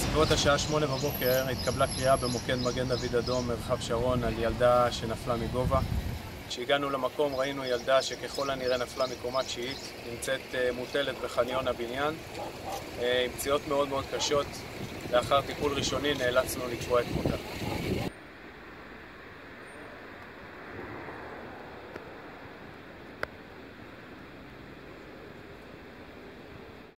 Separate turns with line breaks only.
בסביבות השעה 8 בבוקר התקבלה קריאה במוקד מגן דוד אדום מרחב שרון על ילדה שנפלה מגובה. כשהגענו למקום ראינו ילדה שככל הנראה נפלה מקומה תשיעית, נמצאת מוטלת בחניון הבניין, עם פציעות מאוד מאוד קשות. לאחר טיפול ראשוני נאלצנו לקבוע את מותה.